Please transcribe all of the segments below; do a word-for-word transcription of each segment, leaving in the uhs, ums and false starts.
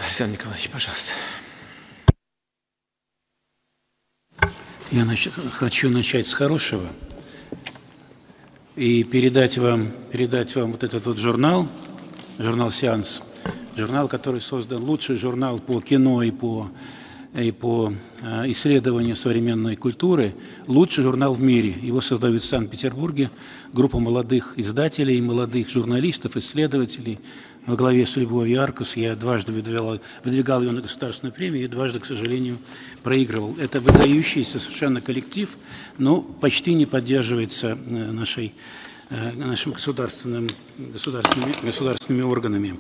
Александр Николаевич, пожалуйста. Я нач... хочу начать с хорошего и передать вам, передать вам вот этот вот журнал, журнал «Сеанс», журнал, который создан, лучший журнал по кино и по, и по исследованию современной культуры, лучший журнал в мире. Его создают в Санкт-Петербурге группа молодых издателей, молодых журналистов, исследователей во главе с Любовью Аркус. Я дважды выдвигал, выдвигал ее на государственную премию и дважды, к сожалению, проигрывал. Это выдающийся совершенно коллектив, но почти не поддерживается нашей, нашими государственными, государственными, государственными органами.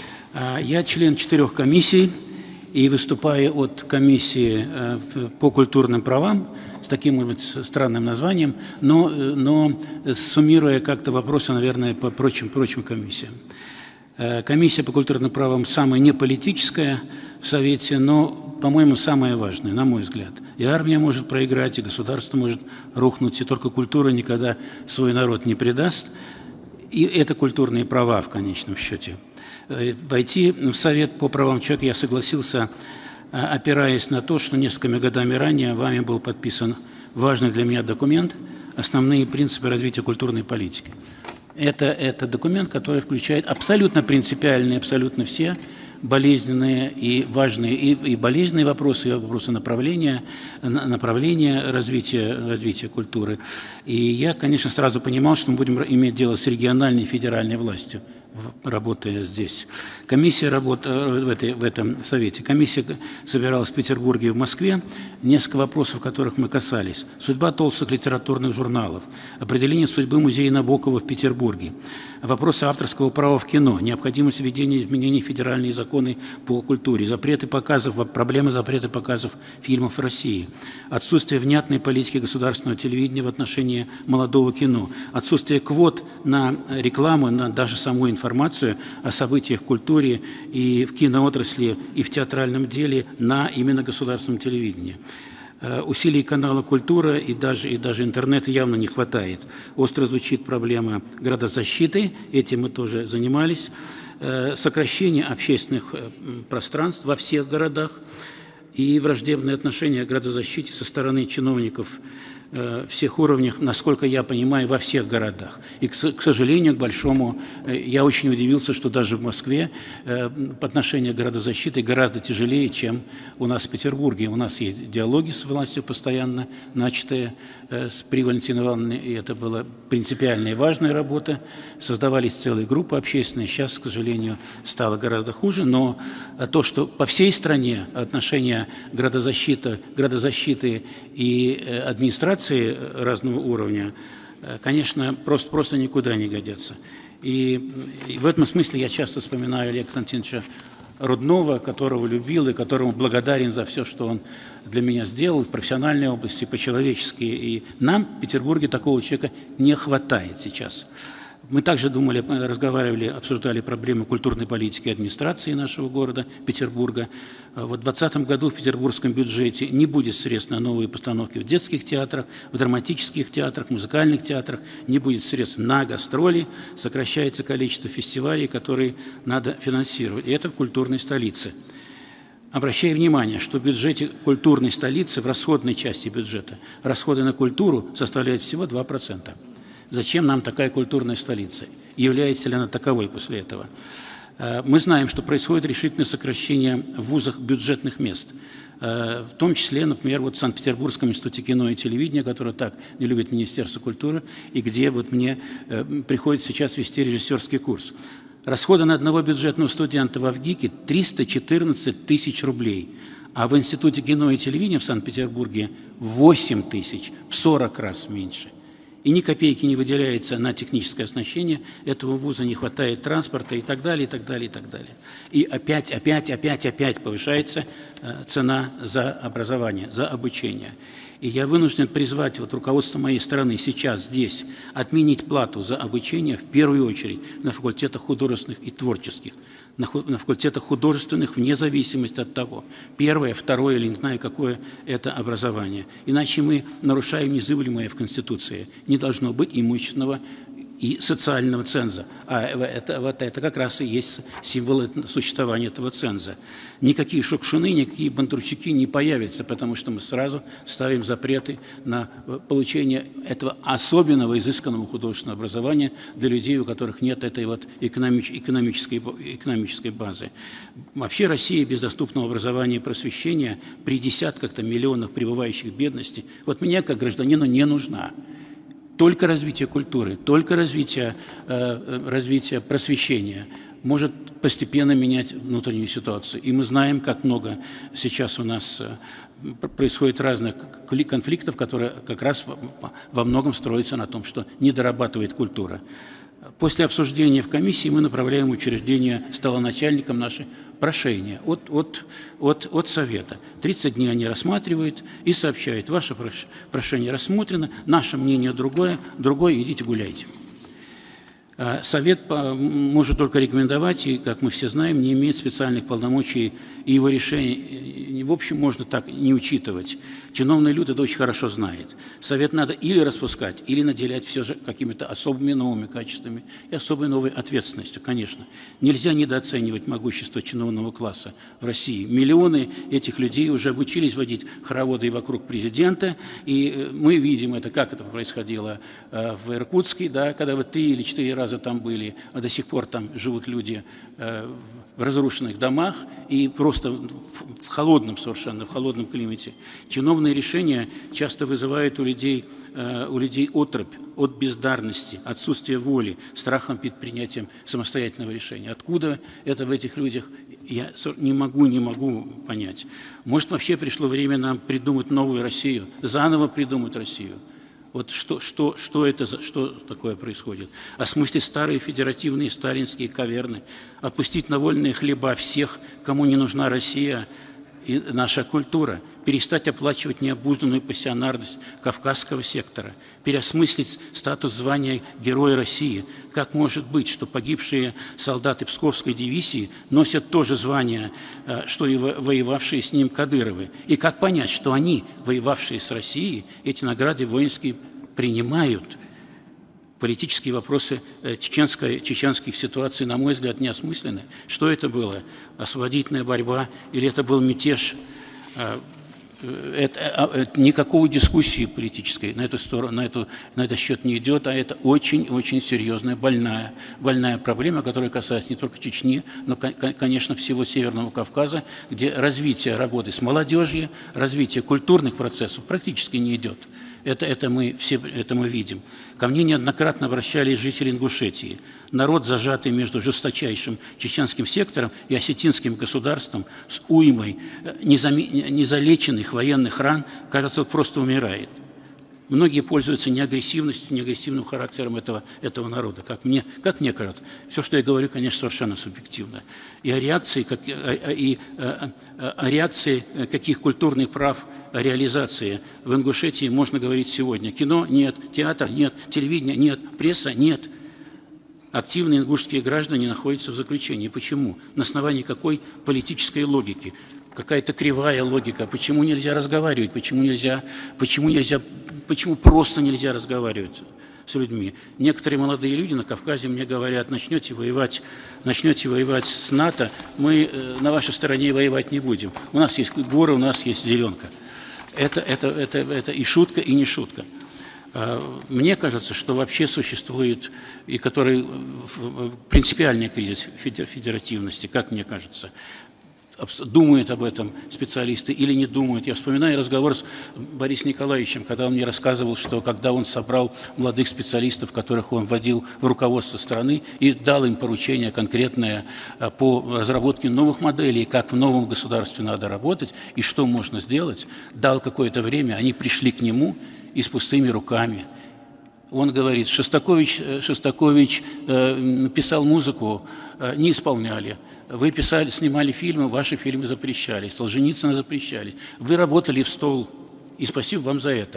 Я член четырех комиссий и выступаю от комиссии по культурным правам с таким, может быть, странным названием, но, но суммируя как-то вопросы, наверное, по прочим, прочим комиссиям. Комиссия по культурным правам самая неполитическая в Совете, но, по-моему, самая важная, на мой взгляд. И армия может проиграть, и государство может рухнуть, и только культура никогда свой народ не предаст. И это культурные права в конечном счете. Войти в Совет по правам человека я согласился, опираясь на то, что несколькими годами ранее вами был подписан важный для меня документ «Основные принципы развития культурной политики». Это, это документ, который включает абсолютно принципиальные, абсолютно все болезненные и важные и, и болезненные вопросы, и вопросы направления, направления развития, развития культуры. И я, конечно, сразу понимал, что мы будем иметь дело с региональной и федеральной властью, работая здесь. Комиссия работала в, этой, в этом совете. Комиссия собиралась в Петербурге и в Москве. Несколько вопросов, которых мы касались. Судьба толстых литературных журналов. Определение судьбы музея Набокова в Петербурге. Вопросы авторского права в кино. Необходимость введения изменений в федеральные законы по культуре. Запреты показов, проблемы запрета показов фильмов в России. Отсутствие внятной политики государственного телевидения в отношении молодого кино. Отсутствие квот на рекламу, на даже саму информацию. информацию о событиях в культуре и в киноотрасли, и в театральном деле на именно государственном телевидении. Усилий канала «Культура» и даже, и даже интернета явно не хватает. Остро звучит проблема градозащиты, этим мы тоже занимались. Сокращение общественных пространств во всех городах и враждебное отношение к градозащите со стороны чиновников всех уровней, насколько я понимаю, во всех городах. И, к сожалению, к большому, я очень удивился, что даже в Москве по отношению к градозащите гораздо тяжелее, чем у нас в Петербурге. У нас есть диалоги с властью постоянно, начатые при Валентине Ивановне, и это была принципиальная и важная работа. Создавались целые группы общественные, сейчас, к сожалению, стало гораздо хуже, но то, что по всей стране отношения градозащиты, градозащиты и администрации разного уровня, конечно, просто, просто никуда не годятся. И, и в этом смысле я часто вспоминаю Олега Константиновича Руднова, которого любил и которому благодарен за все, что он для меня сделал в профессиональной области, по-человечески. И нам в Петербурге такого человека не хватает сейчас. Мы также думали, разговаривали, обсуждали проблемы культурной политики и администрации нашего города, Петербурга. В двадцатом году в петербургском бюджете не будет средств на новые постановки в детских театрах, в драматических театрах, музыкальных театрах, не будет средств на гастроли, сокращается количество фестивалей, которые надо финансировать. И это в культурной столице. Обращаю внимание, что в бюджете культурной столицы, в расходной части бюджета, расходы на культуру составляют всего два процента. Зачем нам такая культурная столица? Является ли она таковой после этого? Мы знаем, что происходит решительное сокращение в вузах бюджетных мест. В том числе, например, вот в Санкт-Петербургском институте кино и телевидения, который так не любит Министерство культуры, и где вот мне приходится сейчас вести режиссерский курс. Расходы на одного бюджетного студента в АВГИКе триста четырнадцать тысяч рублей, а в Институте кино и телевидения в Санкт-Петербурге восемь тысяч, в сорок раз меньше. И ни копейки не выделяется на техническое оснащение этого вуза, не хватает транспорта и так далее, и так далее, и так далее. И опять, опять, опять, опять повышается цена за образование, за обучение. И я вынужден призвать вот руководство моей страны сейчас здесь отменить плату за обучение в первую очередь на факультетах художественных и творческих, на факультетах художественных вне зависимости от того, первое, второе или не знаю какое это образование. Иначе мы нарушаем незыблемое в Конституции. Не должно быть имущественного и социального ценза. А это, вот это как раз и есть символ существования этого ценза. Никакие шукшуны, никакие бондарчуки не появятся, потому что мы сразу ставим запреты на получение этого особенного изысканного художественного образования для людей, у которых нет этой вот экономич, экономической, экономической базы. Вообще Россия без доступного образования и просвещения при десятках миллионах пребывающих в бедности, вот мне как гражданину не нужна. Только развитие культуры, только развитие, э, развитие просвещения может постепенно менять внутреннюю ситуацию. И мы знаем, как много сейчас у нас э, происходит разных конфликтов, которые как раз во многом строятся на том, что не дорабатывает культура. После обсуждения в комиссии мы направляем в учреждение столоначальникам наши прошения от, от, от, от Совета. тридцать дней они рассматривают и сообщают: ваше прошение рассмотрено, наше мнение другое, другое, идите гуляйте. Совет может только рекомендовать, и, как мы все знаем, не имеет специальных полномочий, и его решение, в общем, можно так не учитывать. Чиновный люд это очень хорошо знает. Совет надо или распускать, или наделять все же какими-то особыми новыми качествами и особой новой ответственностью, конечно. Нельзя недооценивать могущество чиновного класса в России. Миллионы этих людей уже обучились водить хороводы вокруг президента, и мы видим это, как это происходило в Иркутске, да, когда вы три или четыре раза там были, а до сих пор там живут люди э, в разрушенных домах и просто в, в холодном совершенно, в холодном климате. Чиновные решения часто вызывают у людей, э, у людей отрыбь от бездарности, отсутствия воли, страхом перед принятием самостоятельного решения. Откуда это в этих людях, я не могу, не могу понять. Может, вообще пришло время нам придумать новую Россию, заново придумать Россию. Вот что, что, что, это, что такое происходит? Осмыслить старые федеративные сталинские каверны, отпустить на вольные хлеба всех, кому не нужна Россия и наша культура, перестать оплачивать необузданную пассионарность Кавказского сектора, переосмыслить статус звания Героя России. Как может быть, что погибшие солдаты Псковской дивизии носят то же звание, что и воевавшие с ним Кадыровы? И как понять, что они, воевавшие с Россией, эти награды воинские принимают? Политические вопросы чеченской, чеченских ситуаций, на мой взгляд, не осмысленны. Что это было? Освободительная борьба или это был мятеж? Это, никакой дискуссии политической на эту сторону, на, эту, на этот счет не идет, а это очень-очень серьезная, больная, больная проблема, которая касается не только Чечни, но, конечно, всего Северного Кавказа, где развитие работы с молодежью, развитие культурных процессов практически не идет. Это, это, мы все, это мы видим. Ко мне неоднократно обращались жители Ингушетии. Народ, зажатый между жесточайшим чеченским сектором и осетинским государством с уймой незалеченных военных ран, кажется, просто умирает. Многие пользуются неагрессивностью, неагрессивным характером этого, этого народа, как мне, как мне кажется. Все, что я говорю, конечно, совершенно субъективно. И о реакции, как, и, о, о реакции каких культурных прав, о реализации в Ингушетии можно говорить сегодня. Кино – нет, театр – нет, телевидение – нет, пресса – нет. Активные ингушские граждане находятся в заключении. Почему? На основании какой политической логики? Какая-то кривая логика. Почему нельзя разговаривать? Почему нельзя, почему нельзя, почему просто нельзя разговаривать с людьми? Некоторые молодые люди на Кавказе мне говорят: начнете воевать, начнете воевать с НАТО, мы на вашей стороне воевать не будем. У нас есть горы, у нас есть зеленка. Это, это, это, это и шутка, и не шутка. Мне кажется, что вообще существует, и который принципиальный кризис федеративности, как мне кажется. Думают об этом специалисты или не думают. Я вспоминаю разговор с Борисом Николаевичем, когда он мне рассказывал, что когда он собрал молодых специалистов, которых он вводил в руководство страны, и дал им поручение конкретное по разработке новых моделей, как в новом государстве надо работать и что можно сделать, дал какое-то время, они пришли к нему и с пустыми руками. Он говорит: Шостакович, Шостакович э, писал музыку, э, не исполняли. Вы писали, снимали фильмы, ваши фильмы запрещались, Солженицына запрещались. Вы работали в стол, и спасибо вам за это.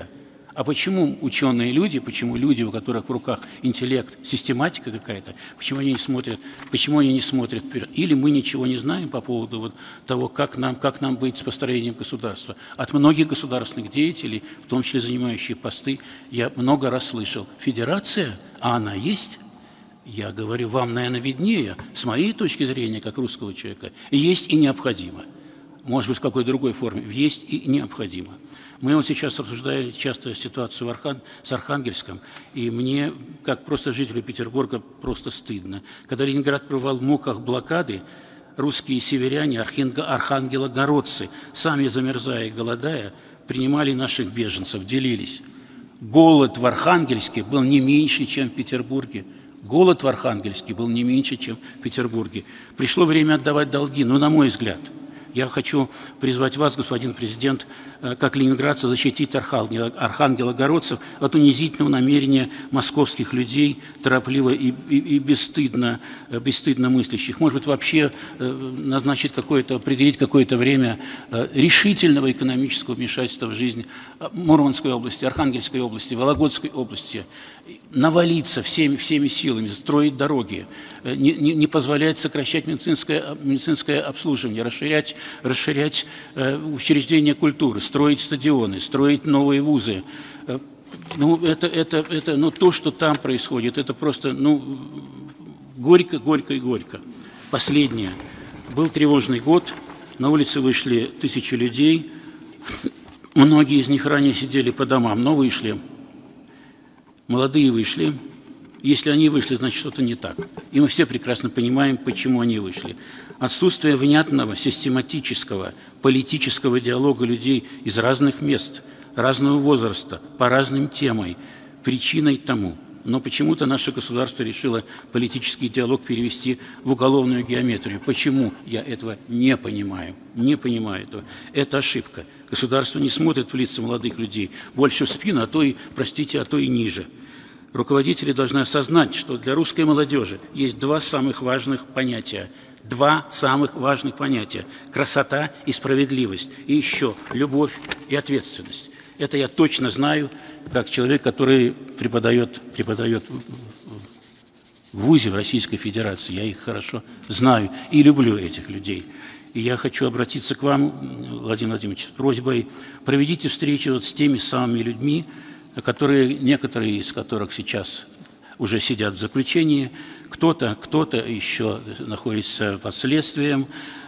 А почему ученые люди, почему люди, у которых в руках интеллект, систематика какая-то, почему они не смотрят, почему они не смотрят вперед? Или мы ничего не знаем по поводу вот того, как нам, как нам быть с построением государства? От многих государственных деятелей, в том числе занимающих посты, я много раз слышал: федерация, а она есть? Я говорю, вам, наверное, виднее, с моей точки зрения, как русского человека, есть и необходимо. Может быть, в какой-то другой форме, есть и необходимо. Мы вот сейчас обсуждаем часто ситуацию в Архан... с Архангельском, и мне, как просто жителю Петербурга, просто стыдно. Когда Ленинград пребывал в муках блокады, русские северяне, архангелогородцы, сами замерзая и голодая, принимали наших беженцев, делились. Голод в Архангельске был не меньше, чем в Петербурге. Голод в Архангельске был не меньше, чем в Петербурге. Пришло время отдавать долги, но, на мой взгляд, я хочу призвать вас, господин президент, как ленинградца, защитить архангелогородцев от унизительного намерения московских людей, торопливо и, и, и бесстыдно, бесстыдно мыслящих. Может быть, вообще назначить какое-то, определить какое-то время решительного экономического вмешательства в жизнь Мурманской области, Архангельской области, Вологодской области, навалиться всеми, всеми силами, строить дороги, не, не, не позволять сокращать медицинское, медицинское обслуживание, расширять, расширять э, учреждения культуры, строить стадионы, строить новые вузы. Ну, это, это, это, ну, то, что там происходит, это просто, ну, горько, горько и горько. Последнее. Был тревожный год, на улице вышли тысячи людей, многие из них ранее сидели по домам, но вышли. Молодые вышли. Если они вышли, значит, что-то не так. И мы все прекрасно понимаем, почему они вышли. Отсутствие внятного, систематического, политического диалога людей из разных мест, разного возраста, по разным темам, причиной тому. Но почему-то наше государство решило политический диалог перевести в уголовную геометрию. Почему? Я этого не понимаю. Не понимаю этого. Это ошибка. Государство не смотрит в лица молодых людей, больше в спину, а то и, простите, а то и ниже. Руководители должны осознать, что для русской молодежи есть два самых важных понятия. Два самых важных понятия – красота и справедливость. И еще любовь и ответственность. Это я точно знаю, как человек, который преподает, преподает в ВУЗе в Российской Федерации. Я их хорошо знаю и люблю этих людей. И я хочу обратиться к вам, Владимир Владимирович, с просьбой: проведите встречу вот с теми самыми людьми, которые, некоторые из которых сейчас уже сидят в заключении, кто-то, кто-то еще находится под следствием.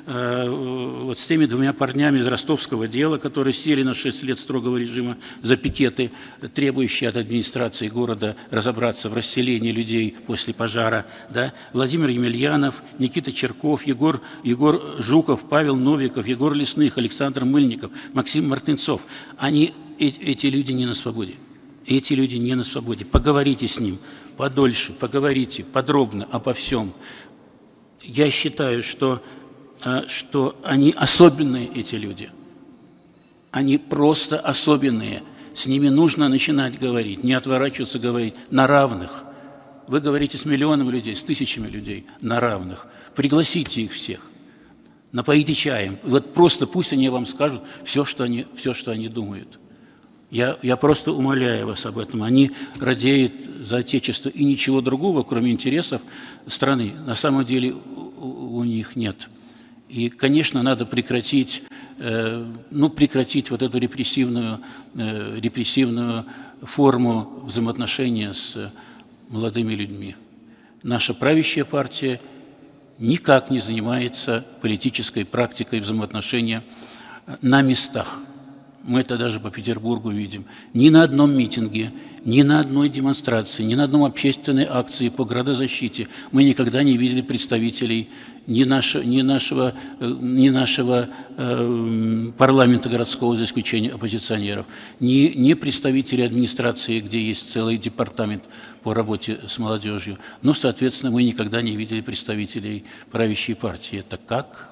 Вот с теми двумя парнями из ростовского дела, которые сели на шесть лет строгого режима за пикеты, требующие от администрации города разобраться в расселении людей после пожара. Да? Владимир Емельянов, Никита Черков, Егор, Егор Жуков, Павел Новиков, Егор Лесных, Александр Мыльников, Максим Мартынцов. Они, эти люди не на свободе. Эти люди не на свободе. Поговорите с ним подольше, поговорите подробно обо всем. Я считаю, что, что они особенные, эти люди. Они просто особенные. С ними нужно начинать говорить, не отворачиваться, говорить на равных. Вы говорите с миллионами людей, с тысячами людей на равных. Пригласите их всех, напоите чаем. Вот просто пусть они вам скажут все, что они, все, что они думают. Я, я просто умоляю вас об этом. Они радеют за Отечество, и ничего другого, кроме интересов страны, на самом деле у, у них нет. И, конечно, надо прекратить, э, ну, прекратить вот эту репрессивную, э, репрессивную форму взаимоотношения с молодыми людьми. Наша правящая партия никак не занимается политической практикой взаимоотношения на местах. Мы это даже по Петербургу видим. Ни на одном митинге, ни на одной демонстрации, ни на одной общественной акции по градозащите мы никогда не видели представителей ни, нашего, ни нашего, ни нашего э, парламента городского, за исключением оппозиционеров, ни, ни представителей администрации, где есть целый департамент по работе с молодежью. Ну, соответственно, мы никогда не видели представителей правящей партии. Это как?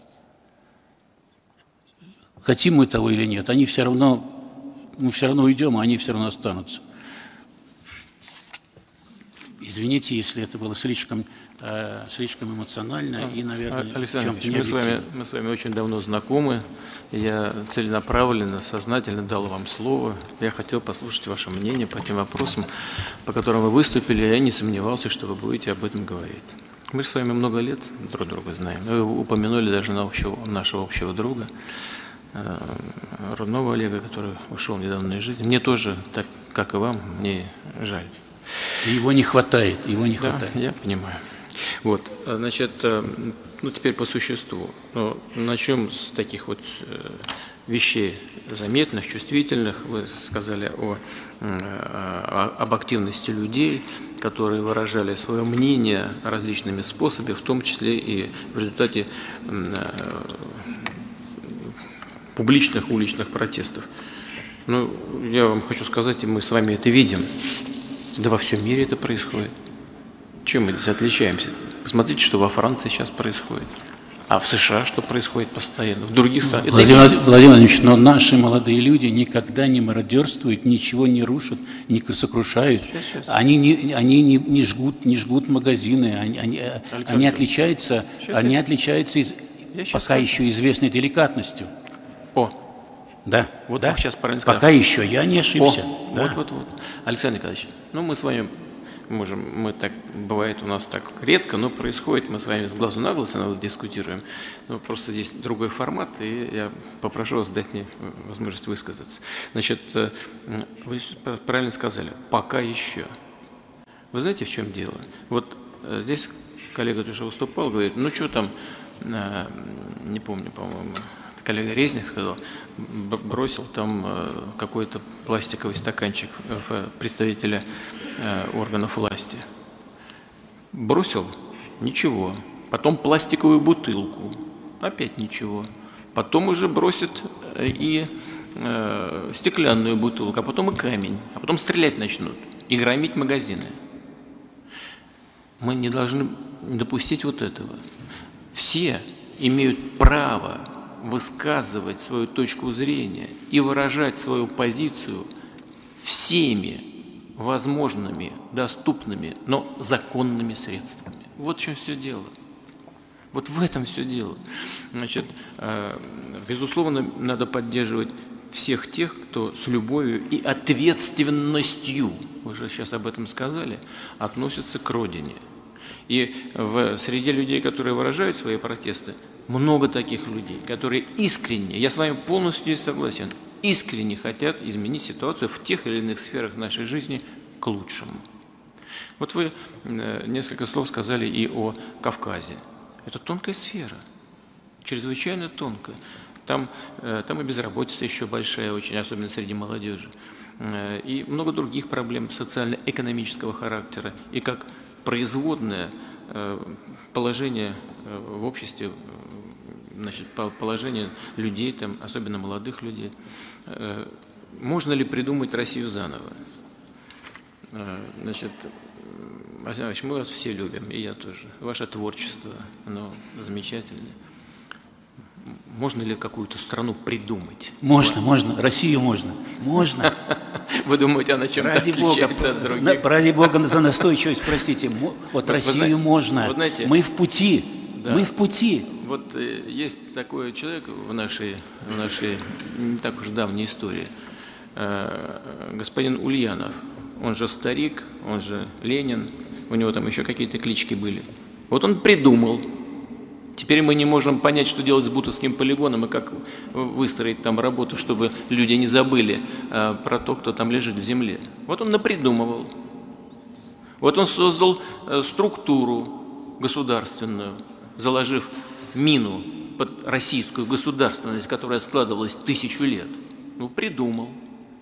Хотим мы того или нет, они все равно, мы все равно уйдем, а они все равно останутся. Извините, если это было слишком, э, слишком эмоционально и, наверное, Александр в чем-то Ильич, мы с, вами, необъективно. мы с вами очень давно знакомы. Я целенаправленно, сознательно дал вам слово. Я хотел послушать ваше мнение по тем вопросам, по которым вы выступили. Я не сомневался, что вы будете об этом говорить. Мы же с вами много лет друг друга знаем. Вы упомянули даже на общего, нашего общего друга, э, родного Олега, который ушел недавно из жизни. Мне тоже, так как и вам, мне жаль. Его не хватает, его не Да, хватает. я понимаю. Вот, значит, ну теперь по существу. Ну, начнем с таких вот вещей заметных, чувствительных. Вы сказали о, о, об активности людей, которые выражали свое мнение различными способами, в том числе и в результате публичных уличных протестов. Ну, я вам хочу сказать, и мы с вами это видим. Да во всем мире это происходит. Чем мы здесь отличаемся? Посмотрите, что во Франции сейчас происходит. А в США что происходит постоянно? В других странах. Владимир, Владимир Владимирович, но наши молодые люди никогда не мародерствуют, ничего не рушат, не сокрушают. Сейчас, сейчас. Они, не, они не, не, жгут, не жгут магазины. Они, они, они отличаются, они я... отличаются из, пока скажу. еще известной деликатностью. О, да, вот да. вы сейчас правильно сказали. Пока еще, я не ошибся. О, да. Вот, вот, вот. Александр Николаевич, ну мы с вами можем, мы так, бывает у нас так редко, но происходит, мы с вами с глазу на глаз иногда дискутируем, но просто здесь другой формат, и я попрошу вас дать мне возможность высказаться. Значит, вы правильно сказали, пока еще. Вы знаете, в чем дело? Вот здесь коллега тоже выступал, говорит, ну что там, не помню, по-моему, коллега Резник сказал, бросил там какой-то пластиковый стаканчик в представителя органов власти. Бросил – ничего. Потом пластиковую бутылку – опять ничего. Потом уже бросит и э, стеклянную бутылку, а потом и камень. А потом стрелять начнут и громить магазины. Мы не должны допустить вот этого. Все имеют право высказывать свою точку зрения и выражать свою позицию всеми возможными, доступными, но законными средствами. Вот в чем все дело. Вот в этом все дело. Значит, безусловно, надо поддерживать всех тех, кто с любовью и ответственностью, вы же сейчас об этом сказали, относится к родине. И в среде людей, которые выражают свои протесты, много таких людей, которые искренне, я с вами полностью здесь согласен, искренне хотят изменить ситуацию в тех или иных сферах нашей жизни к лучшему. Вот вы несколько слов сказали и о Кавказе. Это тонкая сфера, чрезвычайно тонкая. Там, там и безработица еще большая, очень, особенно среди молодежи. И много других проблем социально-экономического характера. И как производное положение в обществе, значит, положение людей, там, особенно молодых людей. Можно ли придумать Россию заново? Значит, Александр Ильич, мы вас все любим, и я тоже. Ваше творчество, оно замечательное. Можно ли какую-то страну придумать? Можно, можно. Россию можно. Можно. Вы думаете, она чем-то отличается от других? Ради Бога за настойчивость, простите. Вот Россию можно. Мы в пути. Мы в пути. Вот есть такой человек в нашей, в нашей не так уж давней истории, господин Ульянов. Он же старик, он же Ленин, у него там еще какие-то клички были. Вот он придумал. Теперь мы не можем понять, что делать с Бутовским полигоном и как выстроить там работу, чтобы люди не забыли а, про то, кто там лежит в земле. Вот он напридумывал. Вот он создал а, структуру государственную, заложив мину под российскую государственность, которая складывалась тысячу лет. Ну, придумал.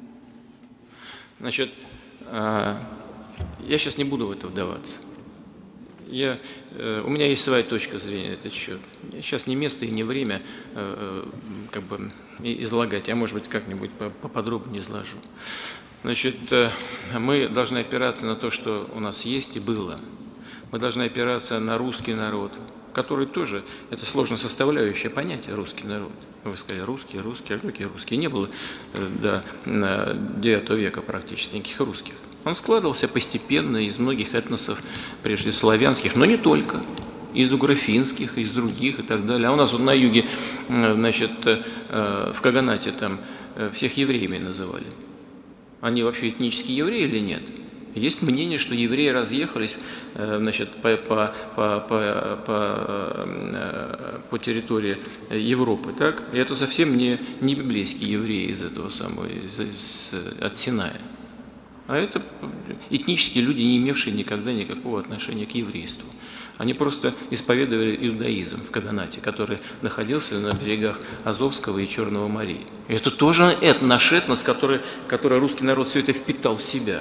Значит, а, я сейчас не буду в это вдаваться. Я, э, у меня есть своя точка зрения на этот счет. Сейчас не место и не время э, как бы излагать. Я, может быть, как-нибудь поподробнее изложу. Значит, э, мы должны опираться на то, что у нас есть и было. Мы должны опираться на русский народ, который тоже, это сложно составляющее понятие, русский народ. Вы сказали, русские, русские, а какие русские? Не было э, до девятого века практически никаких русских. Он складывался постепенно из многих этносов, прежде славянских, но не только, из угрофинских, из других и так далее. А у нас вот на юге, значит, в Каганате там всех евреями называли. Они вообще этнические евреи или нет? Есть мнение, что евреи разъехались, значит, по, по, по, по, по, по территории Европы, так? И это совсем не, не библейские евреи из этого самого, из, из, от Синая. А это этнические люди, не имевшие никогда никакого отношения к еврейству. Они просто исповедовали иудаизм в Каганате, который находился на берегах Азовского и Черного моря. И это тоже это наш этнос, который, который русский народ все это впитал в себя.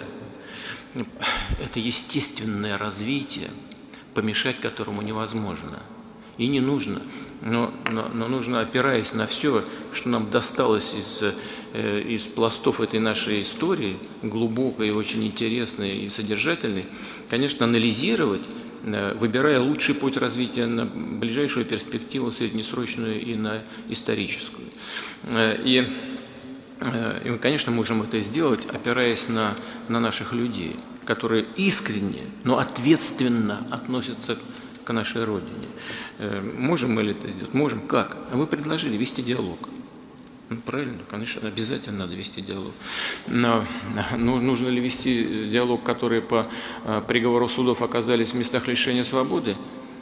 Это естественное развитие, помешать которому невозможно. И не нужно, но, но, но нужно, опираясь на все, что нам досталось из, э, из пластов этой нашей истории, глубокой, очень интересной и содержательной, конечно, анализировать, э, выбирая лучший путь развития на ближайшую перспективу, среднесрочную и на историческую. Э, и, э, и мы, конечно, можем это сделать, опираясь на, на наших людей, которые искренне, но ответственно относятся к нашей Родине. Можем мы ли это сделать? Можем. Как? Вы предложили вести диалог. Ну, правильно, конечно, обязательно надо вести диалог. Но, но нужно ли вести диалог, которые по приговору судов оказались в местах лишения свободы?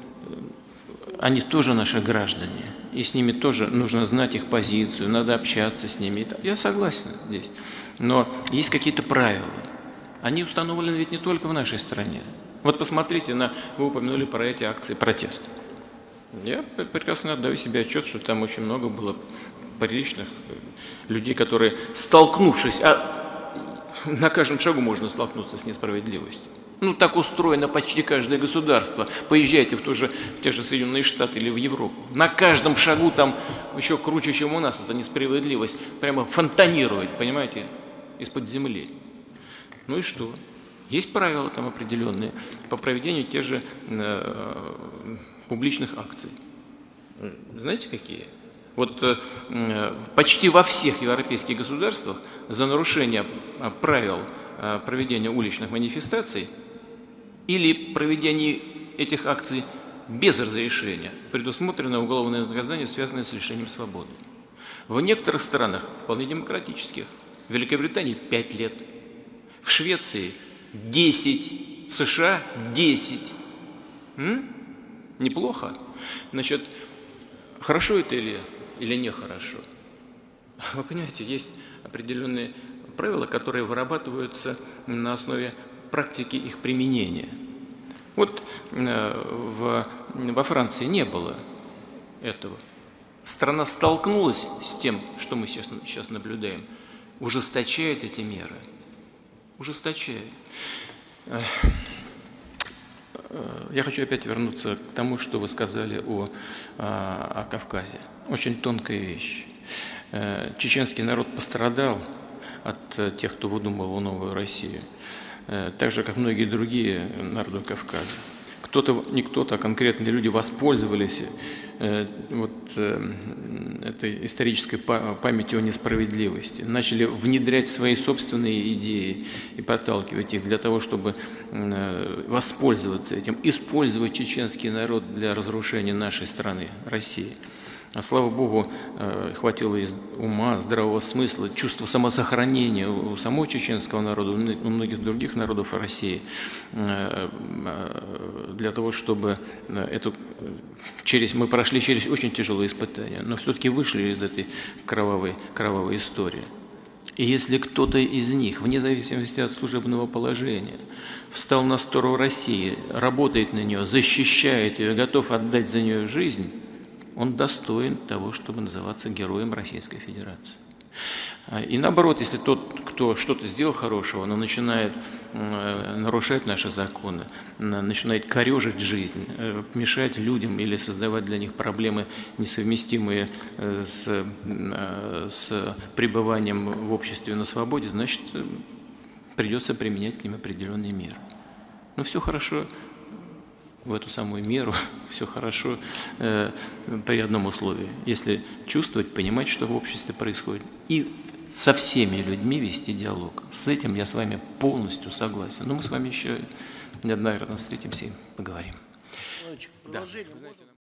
Они тоже наши граждане, и с ними тоже нужно знать их позицию, надо общаться с ними. Я согласен здесь. Но есть какие-то правила. Они установлены ведь не только в нашей стране. Вот посмотрите на, вы упомянули про эти акции протеста. Я прекрасно отдаю себе отчет, что там очень много было приличных людей, которые, столкнувшись, а на каждом шагу можно столкнуться с несправедливостью. Ну, так устроено почти каждое государство. Поезжайте в, то же, в те же Соединенные Штаты или в Европу. На каждом шагу там еще круче, чем у нас, эта несправедливость прямо фонтанирует, понимаете, из-под земли. Ну и что? Есть правила там определенные по проведению тех же э, публичных акций. Знаете, какие? Вот э, почти во всех европейских государствах за нарушение правил э, проведения уличных манифестаций или проведение этих акций без разрешения предусмотрено уголовное наказание, связанное с лишением свободы. В некоторых странах, вполне демократических, в Великобритании пять лет, в Швеции десять, в США десять. М? Неплохо. Значит, хорошо это или, или нехорошо? Вы понимаете, есть определенные правила, которые вырабатываются на основе практики их применения. Вот э, в, во Франции не было этого. Страна столкнулась с тем, что мы сейчас, сейчас наблюдаем, ужесточает эти меры. Ужесточает. Я хочу опять вернуться к тому, что вы сказали о, о Кавказе. Очень тонкая вещь. Чеченский народ пострадал от тех, кто выдумывал новую Россию, так же, как многие другие народы Кавказа. Кто-то, не кто-то, а конкретные люди воспользовались э, вот, э, этой исторической памятью о несправедливости, начали внедрять свои собственные идеи и подталкивать их для того, чтобы э, воспользоваться этим, использовать чеченский народ для разрушения нашей страны, России. А слава Богу, хватило ума, здравого смысла, чувства самосохранения у самого чеченского народа, у многих других народов России, для того, чтобы эту, через, мы прошли через очень тяжелые испытания, но все-таки вышли из этой кровавой, кровавой истории. И если кто-то из них, вне зависимости от служебного положения, встал на сторону России, работает на нее, защищает ее, готов отдать за нее жизнь, он достоин того, чтобы называться героем Российской Федерации. И наоборот, если тот, кто что-то сделал хорошего, но начинает нарушать наши законы, начинает корежить жизнь, мешать людям или создавать для них проблемы, несовместимые с, с пребыванием в обществе на свободе, значит, придется применять к ним определенные меры. Но все хорошо. В эту самую меру все хорошо э, при одном условии. Если чувствовать, понимать, что в обществе происходит, и со всеми людьми вести диалог. С этим я с вами полностью согласен. Но мы с вами еще неоднократно встретимся и поговорим. Продолжение.